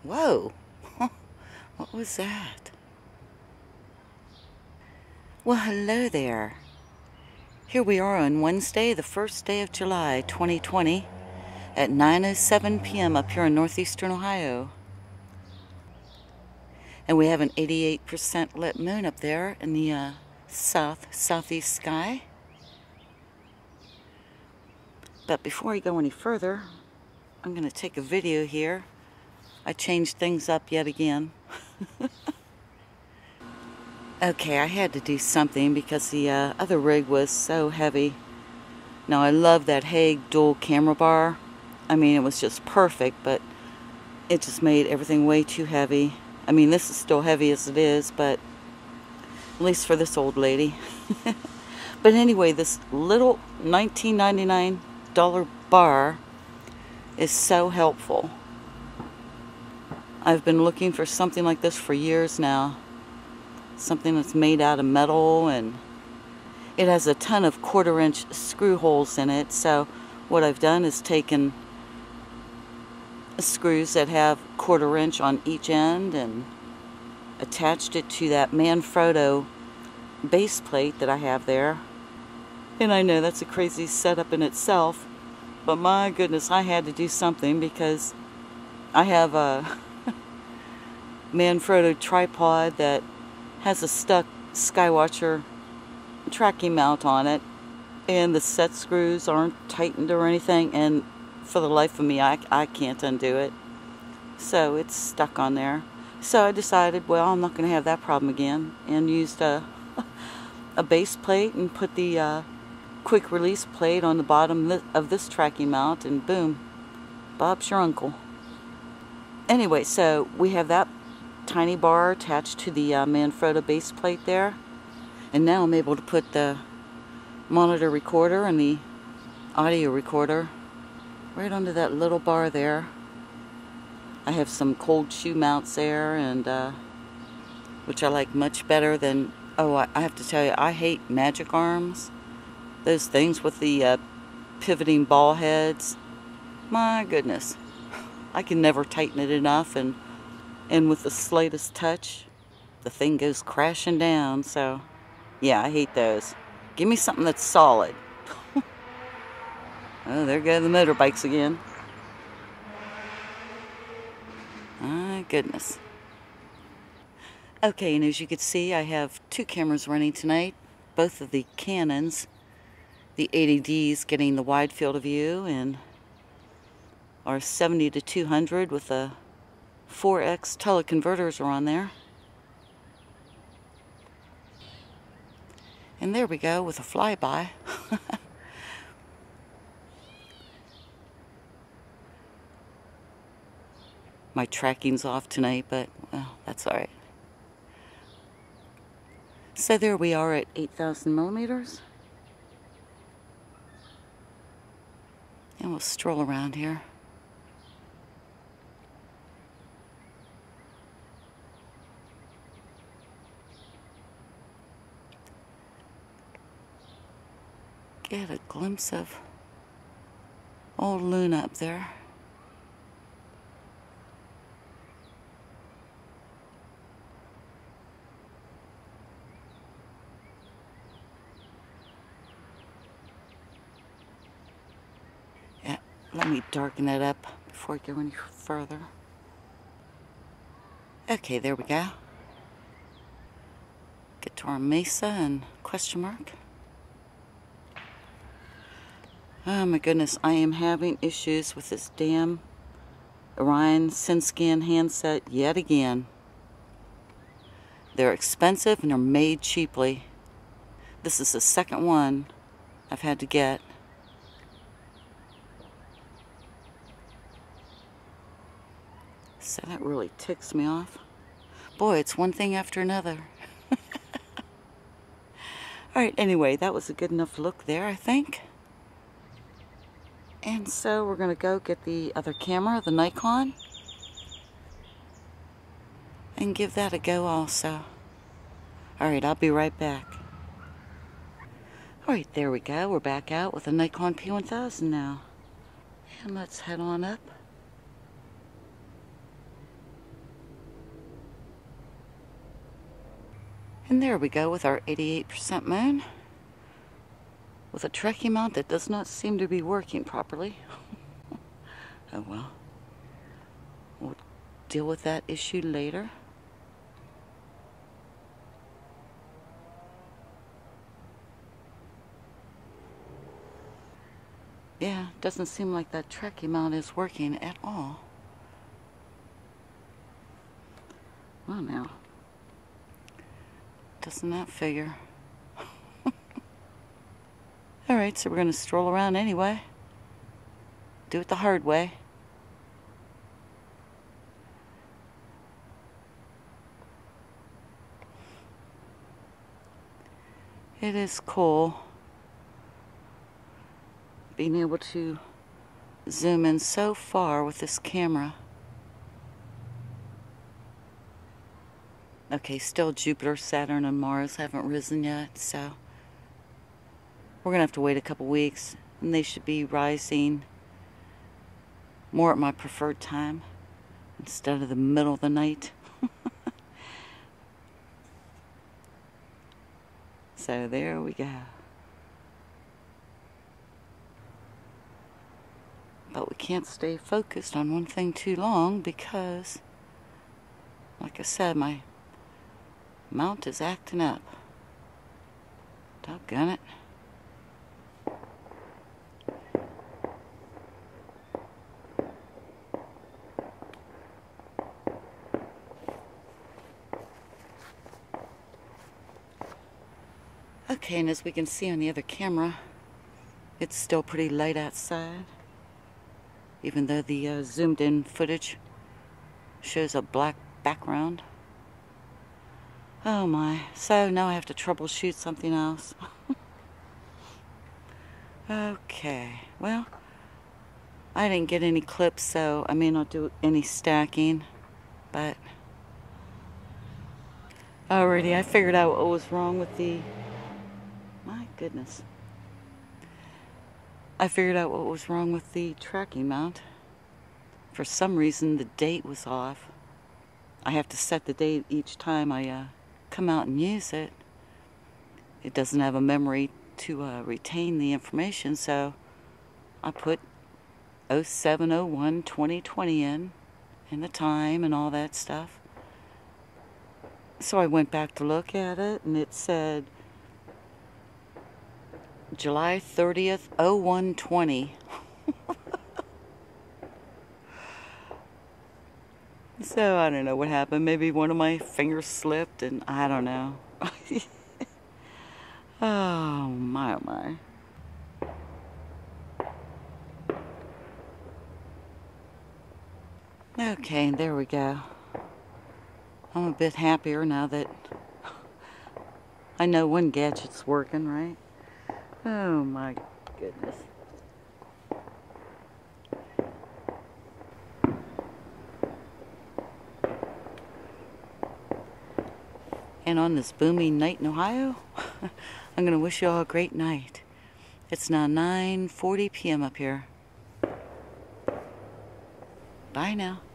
Whoa, what was that? Well, hello there. Here we are on Wednesday, the first day of July, 2020, at 9:07 p.m. up here in northeastern Ohio. And we have an 88% lit moon up there in the southeast sky. But before I go any further, I'm going to take a video here. I changed things up yet again. Okay, I had to do something because the other rig was so heavy. Now, I love that Hague dual camera bar. I mean, it was just perfect, but it just made everything way too heavy. I mean, this is still heavy as it is, but at least for this old lady. But anyway, this little $19.99 bar is so helpful. I've been looking for something like this for years now. Something that's made out of metal, and it has a ton of 1/4 inch screw holes in it. So what I've done is taken screws that have 1/4 inch on each end and attached it to that Manfrotto base plate that I have there. And I know that's a crazy setup in itself, but my goodness, I had to do something because I have a Manfrotto tripod that has a stuck Skywatcher tracking mount on it, and the set screws aren't tightened or anything, and for the life of me I can't undo it, so it's stuck on there. So I decided, well, I'm not going to have that problem again, and used a base plate and put the quick release plate on the bottom of this tracking mount, and boom, Bob's your uncle. Anyway, so we have that tiny bar attached to the Manfrotto base plate there, and now I'm able to put the monitor recorder and the audio recorder right under that little bar there. I have some cold shoe mounts there, and which I like much better than, oh, I have to tell you, I hate Magic Arms, those things with the pivoting ball heads. My goodness, I can never tighten it enough, and with the slightest touch, the thing goes crashing down. So, yeah, I hate those. Give me something that's solid. Oh, there go the motorbikes again. My goodness. Okay, and as you can see, I have two cameras running tonight. Both of the Canons. The 80Ds getting the wide field of view, and our 70-200 with a 4X teleconverters are on there. And there we go with a flyby. My tracking's off tonight, but, well, that's alright. So there we are at 8,000 millimeters. And we'll stroll around here. Get a glimpse of old Luna up there. Yeah, let me darken that up before I go any further. Okay, there we go. Get to our Mesa and question mark. Oh my goodness, I am having issues with this damn Orion SynScan handset yet again. They're expensive and they're made cheaply. This is the second one I've had to get. So that really ticks me off. Boy, it's one thing after another. Alright, anyway, that was a good enough look there, I think. And so we're going to go get the other camera, the Nikon, and give that a go also. Alright, I'll be right back. Alright, there we go. We're back out with the Nikon P1000 now. And let's head on up. And there we go with our 88% moon with a tracking mount that does not seem to be working properly. Oh well. We'll deal with that issue later. Yeah, doesn't seem like that tracking mount is working at all. Well now, doesn't that figure? Alright, so we're going to stroll around anyway. Do it the hard way. It is cool being able to zoom in so far with this camera. Okay, still Jupiter, Saturn, and Mars haven't risen yet, so we're going to have to wait a couple weeks, and they should be rising more at my preferred time instead of the middle of the night. So there we go. But we can't stay focused on one thing too long because, like I said, my mount is acting up. Doggone it. Okay, and as we can see on the other camera, it's still pretty light outside, even though the zoomed in footage shows a black background. Oh my, so now I have to troubleshoot something else. Okay, well, I didn't get any clips, so I may not do any stacking, but alrighty, I figured out what was wrong with the, my goodness. I figured out what was wrong with the tracking mount. For some reason, the date was off. I have to set the date each time I come out and use it. It doesn't have a memory to retain the information, so I put 07/01/2020 in, and the time and all that stuff. So I went back to look at it, and it said July 30th, 01/20. So I don't know what happened. Maybe one of my fingers slipped, and I don't know. Oh my, oh my. Okay, there we go. I'm a bit happier now that I know one gadget's working, right? Oh my goodness. And on this booming night in Ohio, I'm going to wish you all a great night. It's now 9:40 p.m. up here. Bye now.